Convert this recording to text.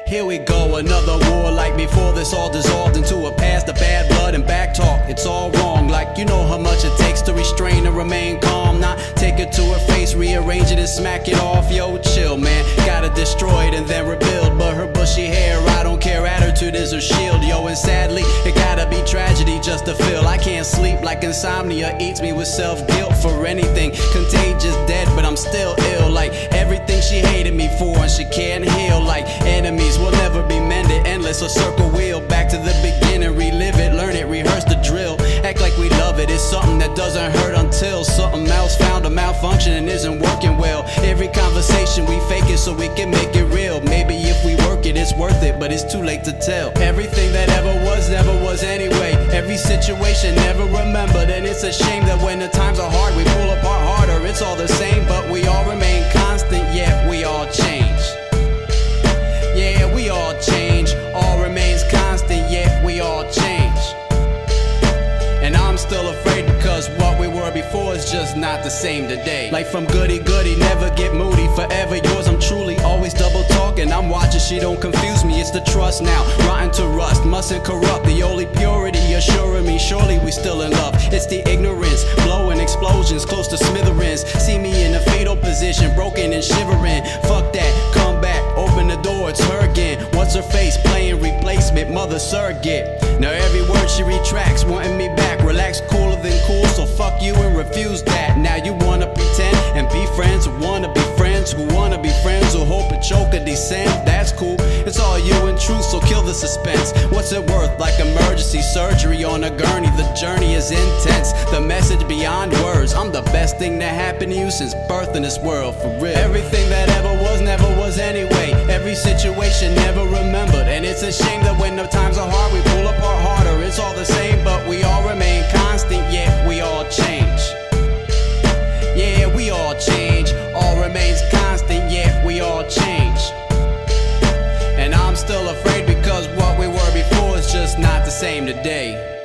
Here we go, another war like before. This all dissolved into a past of bad blood and back talk. It's all wrong, like you know how much it takes to restrain and remain calm. Not take it to her face, rearrange it and smack it off. Yo, chill, man, gotta destroy it and then rebuild. But her bushy hair, I don't care, attitude is her shield. Yo, and sadly, it gotta be tragedy just to feel. I can't sleep like insomnia eats me with self-guilt for anything. Contagious, dead, but I'm still ill. Like everything she hated me for and she can't heal. Like enemies will never be mended. Endless, a circle wheel, back to the beginning. Relive it, learn it, rehearse the drill. Act like we love it, it's something that doesn't hurt until something else found a malfunction and isn't working well. Every conversation we fake it so we can make it real. Maybe if we work it, it's worth it, but it's too late to tell. Everything that ever was, never was anyway. Every situation never remembered, and it's a shame that when the times are hard, we pull apart harder. It's all the same, but we all remain constant, yet we all change. Yeah, we all change, all remains constant, yet we all change. And I'm still afraid because what we were before is just not the same today. Like from goody goody, never get moody, forever yours, I'm truly always double talking. I'm watching, she don't confuse me, it's the trust now, rotten to rust, mustn't corrupt. The only purity assuring me, surely we still in love. It's the ignorance, blowing explosions close to smithereens. See me in a fatal position, broken and shivering. Fuck that, come back, open the door, it's her again. What's her face, playing replacement, mother surrogate. Now every word she retracts, wanting me back. Relax, cooler than cool, so fuck you and refuse that. Now you wanna pretend and be friends who wanna be friends, who wanna be friends, who hope a choke or descend. That's cool, it's all you and truth, so kill the suspense. What's it worth? Like emergency surgery on a gurney, the journey is intense. The message beyond words, I'm the best thing that happened to you since birth in this world, for real. Everything that ever was, never was anyway. Every situation never remembered, and it's a shame that when the times are hard, we pull apart harder. It's all the same, but we all remain constant, yet we all change. Yeah, we all change, all remains constant, yet we all change. And I'm still afraid because what we were before is just not the same today.